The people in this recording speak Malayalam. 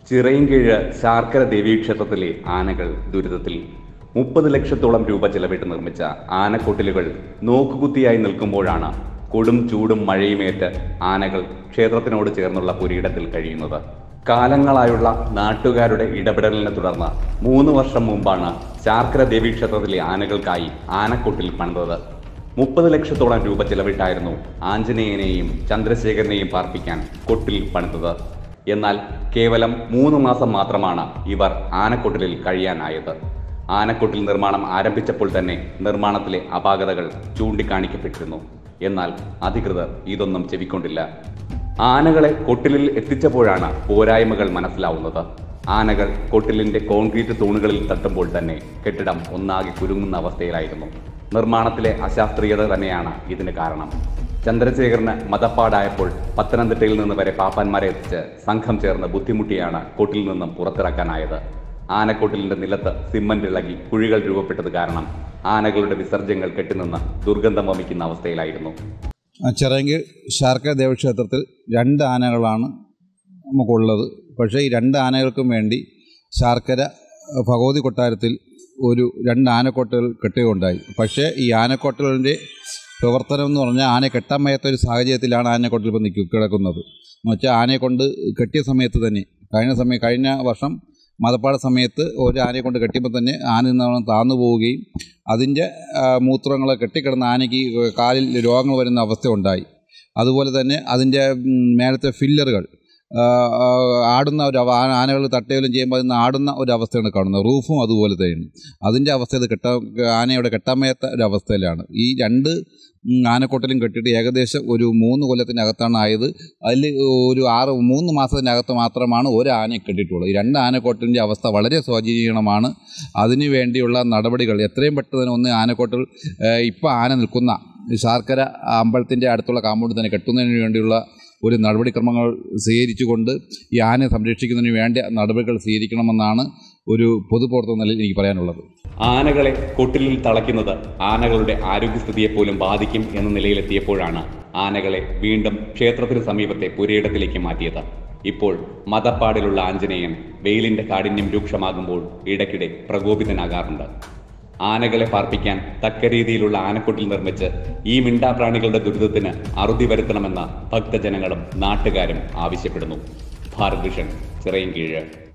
ചിറയിൻകീഴ് ശാർക്കര ദേവീക്ഷേത്രത്തിലെ ആനകൾ ദുരിതത്തിൽ 30 ലക്ഷത്തോളം രൂപ ചെലവിട്ട് നിർമ്മിച്ച ആനക്കൊട്ടിലുകൾ നോക്കുകുത്തിയായി നിൽക്കുമ്പോഴാണ് കൊടും ചൂടും മഴയുമേറ്റ് ആനകൾ ക്ഷേത്രത്തിനോട് ചേർന്നുള്ള പുരയിടത്തിൽ കഴിയുന്നത്. കാലങ്ങളായുള്ള നാട്ടുകാരുടെ ഇടപെടലിനെ തുടർന്ന് 3 വർഷം മുമ്പാണ് ശാർക്കര ദേവീക്ഷേത്രത്തിലെ ആനകൾക്കായി ആനക്കൊട്ടിൽ പണിതത്. 30 ലക്ഷത്തോളം രൂപ ചെലവിട്ടായിരുന്നു ആഞ്ജനേയനെയും ചന്ദ്രശേഖരനെയും പാർപ്പിക്കാൻ കൊട്ടിൽ പണിതത്. എന്നാൽ കേവലം 3 മാസം മാത്രമാണ് ഇവർ ആനക്കൊട്ടിലിൽ കഴിയാനായത്. ആനക്കൊട്ടിൽ നിർമ്മാണം ആരംഭിച്ചപ്പോൾ തന്നെ നിർമ്മാണത്തിലെ അപാകതകൾ ചൂണ്ടിക്കാണിക്കപ്പെട്ടിരുന്നു. എന്നാൽ അധികൃതർ ഇതൊന്നും ചെവിക്കൊണ്ടില്ല. ആനകളെ കൊട്ടിലിൽ എത്തിച്ചപ്പോഴാണ് പോരായ്മകൾ മനസ്സിലാവുന്നത്. ആനകൾ കൊട്ടിലിന്റെ കോൺക്രീറ്റ് തൂണുകളിൽ തട്ടുമ്പോൾ തന്നെ കെട്ടിടം ഒന്നാകെ കുരുങ്ങുന്ന അവസ്ഥയിലായിരുന്നു. നിർമ്മാണത്തിലെ അശാസ്ത്രീയത തന്നെയാണ് ഇതിന് കാരണം. ചന്ദ്രശേഖരന് മതപ്പാടായപ്പോൾ പത്തനംതിട്ടയിൽ നിന്ന് വരെ പാപ്പാന്മാരെ എത്തിച്ച് സംഘം ചേർന്ന് ബുദ്ധിമുട്ടിയാണ് കൊട്ടിൽ നിന്നും പുറത്തിറക്കാനായത്. ആനക്കൊട്ടിലിന്റെ നിലത്ത് സിമന്റ് ഇളകി കുഴികൾ രൂപപ്പെട്ടത് കാരണം ആനകളുടെ വിസർജ്യങ്ങൾ കെട്ടിനിന്ന് ദുർഗന്ധം വമിക്കുന്ന അവസ്ഥയിലായിരുന്നു. ചിറയിൻകീഴ് ശാർക്കര ദേവീക്ഷേത്രത്തിൽ 2 ആനകളാണ് നമുക്കുള്ളത്. പക്ഷേ ഈ 2 ആനകൾക്കും വേണ്ടി ശാർക്കര ഭഗവതി കൊട്ടാരത്തിൽ 2 ആനക്കൊട്ടകൾ കെട്ടുകയുണ്ടായി. പക്ഷേ ഈ ആനക്കൊട്ടലിൻ്റെ പ്രവർത്തനം എന്ന് പറഞ്ഞാൽ ആനയെ കെട്ടാൻ വയ്യാത്ത ഒരു സാഹചര്യത്തിലാണ് ആനക്കൊട്ടൽ ഇപ്പോൾ കിടക്കുന്നത്. എന്ന് വെച്ചാൽ ആനയെ കൊണ്ട് കെട്ടിയ സമയത്ത് തന്നെ കഴിഞ്ഞ വർഷം മതപ്പാട് സമയത്ത് ഒരു ആനയെ കൊണ്ട് കെട്ടിയപ്പോൾ തന്നെ ആന നിന്ന് താന്നു പോവുകയും അതിൻ്റെ മൂത്രങ്ങൾ കെട്ടിക്കിടന്ന ആനയ്ക്ക് കാലിൽ രോഗങ്ങൾ വരുന്ന അവസ്ഥ ഉണ്ടായി. അതുപോലെ തന്നെ അതിൻ്റെ മേലത്തെ ഫില്ലറുകൾ ആടുന്ന ആനകൾ തട്ടയിലും ചെയ്യുമ്പോൾ അതിന് ആടുന്ന ഒരു അവസ്ഥയാണ് കാണുന്നത്. റൂഫും അതുപോലെ തന്നെയാണ്. അതിൻ്റെ അവസ്ഥ ആനയുടെ കെട്ടാൻ വയ്യാത്ത ഒരു അവസ്ഥയിലാണ്. ഈ 2 ആനക്കൊട്ടലും കെട്ടിയിട്ട് ഏകദേശം ഒരു 3 കൊല്ലത്തിനകത്താണ് ആയത്. അതിൽ ഒരു 3 മാസത്തിനകത്ത് മാത്രമാണ് ഒരു ആനയെ കെട്ടിയിട്ടുള്ളത്. ഈ 2 ആനക്കൊട്ടലിൻ്റെ അവസ്ഥ വളരെ ശോചനീയമാണ്. അതിനു വേണ്ടിയുള്ള നടപടികൾ എത്രയും പെട്ടെന്ന് ഒന്ന് ആനക്കൊട്ടൽ ഇപ്പോൾ ആന നിൽക്കുന്ന ശാർക്കര അമ്പലത്തിൻ്റെ അടുത്തുള്ള കാമ്പൗണ്ടിൽ തന്നെ കെട്ടുന്നതിന് വേണ്ടിയുള്ള ഒരു നടപടിക്രമങ്ങൾ സ്വീകരിച്ചുകൊണ്ട് ഈ ആനയെ സംരക്ഷിക്കുന്നതിന് വേണ്ട നടപടികൾ സ്വീകരിക്കണമെന്നാണ് ഒരു പൊതുപ്രവർത്തന നിലയിൽ എനിക്ക് പറയാനുള്ളത്. ആനകളെ കൊട്ടിലിൽ തളയ്ക്കുന്നത് ആനകളുടെ ആരോഗ്യസ്ഥിതിയെപ്പോലും ബാധിക്കും എന്ന നിലയിലെത്തിയപ്പോഴാണ് ആനകളെ വീണ്ടും ക്ഷേത്രത്തിന് സമീപത്തെ പുരയിടത്തിലേക്ക് മാറ്റിയത്. ഇപ്പോൾ മതപ്പാടിലുള്ള ആഞ്ജനേയൻ വെയിലിന്റെ കാഠിന്യം രൂക്ഷമാകുമ്പോൾ ഇടയ്ക്കിടെ പ്രകോപിതനാകാറുണ്ട്. ആനകളെ പാർപ്പിക്കാൻ തക്ക രീതിയിലുള്ള ആനക്കൊട്ടിൽ നിർമ്മിച്ച് ഈ മിണ്ടാപ്രാണികളുടെ ദുരിതത്തിന് അറുതി വരുത്തണമെന്ന് ഭക്തജനങ്ങളും നാട്ടുകാരും ആവശ്യപ്പെടുന്നു. ഭാരത് വിഷൻ, ചിറയിൻകീഴ്.